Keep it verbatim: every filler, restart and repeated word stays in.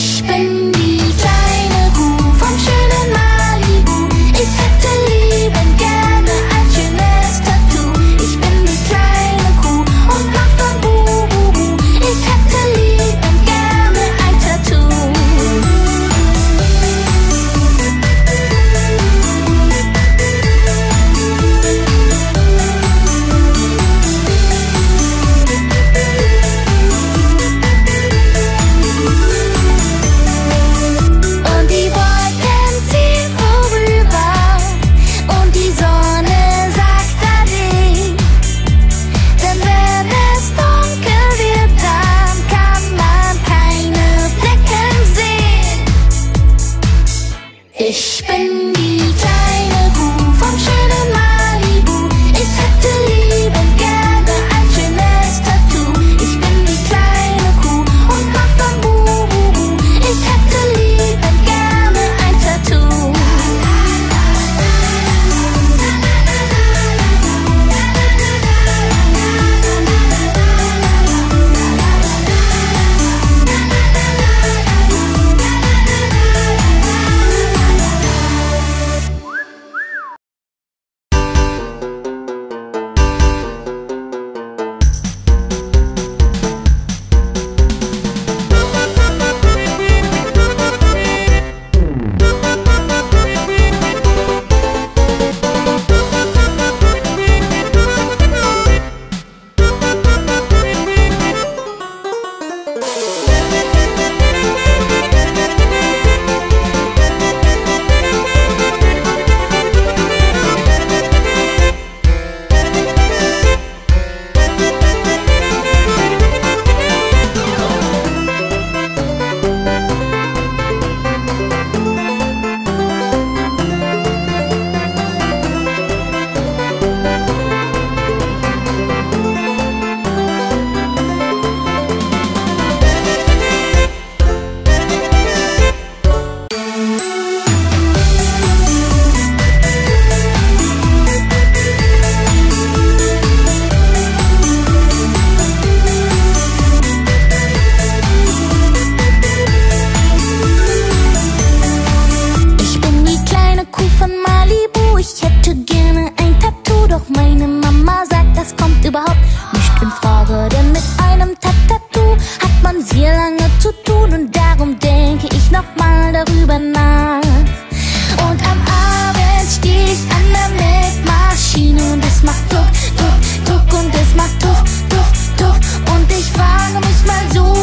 Ich bin die kleine Kuh vom schönen Malibu. Ich hätte liebend gerne ein schönes Tattoo. Ich bin die kleine Kuh und mach dann Bu, Bu, Bu. Ich hätte liebend gerne ein Tattoo. Und die Wolken ziehen vorüber und die Sonne sagt Ade. Denn wenn es dunkel wird, dann kann man keine Flecken sehen. Ich bin die kleine Kuh vom schönen Malibu. Ich hätte liebend gerne ein schönes Tattoo. Ich bin die kleine Kuh und mach dann Bu, Bu, Bu. Ich hätte liebend gerne ein Tattoo. Ich bin die kleine Kuh von Malibu. Ich hätte gerne ein Tattoo, doch meine Mama sagt, das kommt überhaupt nicht in Frage. Denn mit einem Tat-Tattoo hat man sehr lange zu tun und darum denke ich nochmal darüber nach. Und am Abend steh ich an der Melkmaschine und es macht Tuck, Tuck, Tuck und es macht Tuff, Tuff, Tuff. Und ich frage mich mal so,